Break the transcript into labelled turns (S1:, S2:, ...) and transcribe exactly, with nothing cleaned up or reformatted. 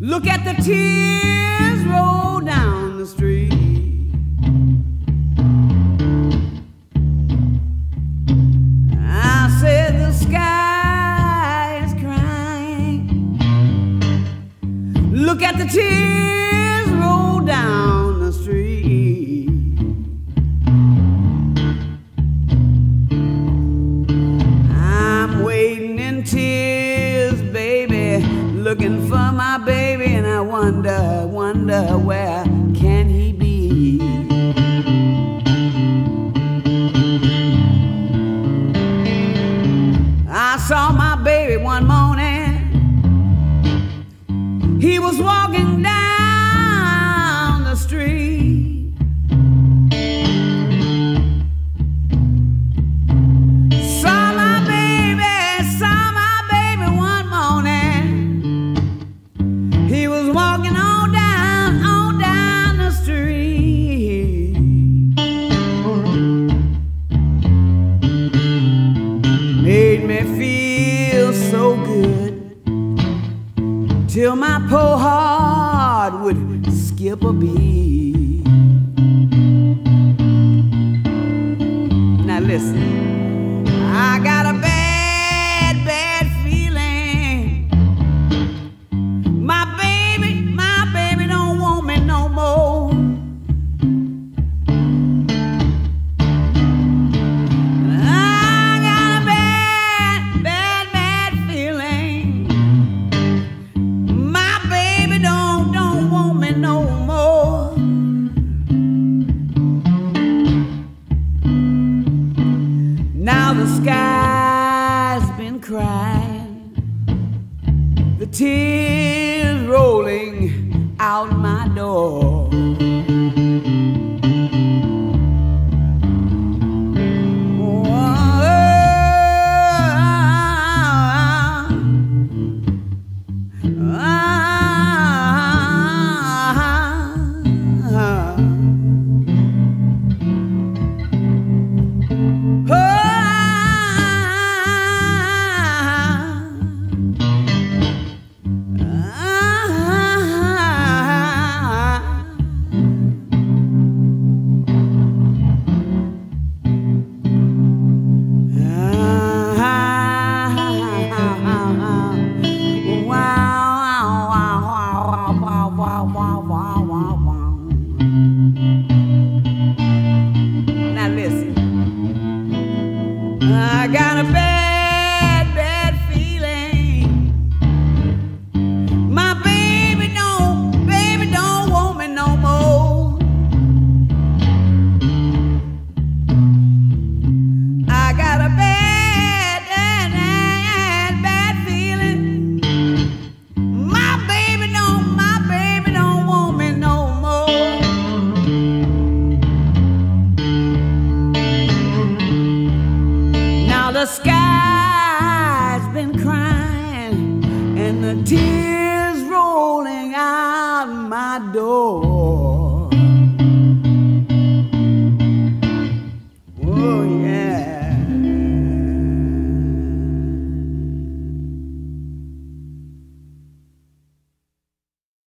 S1: Look at the tears roll down the street. I said the sky is crying. Look at the tears roll down the street. I'm waiting in tears, baby, looking for my baby, and I wonder, wonder where can he be? I saw my baby one morning. He was walking down the street. Saw my baby, saw my baby one morning. He was walking on down, on down the street. Made me feel so good, till my poor heart would skip a beat. Now listen, I got a bad, bad feeling. My baby, my baby don't want me no more. I got a bad, bad, bad feeling. My baby don't, don't want me no more. Now the sky's been crying, the tears rolling out my door.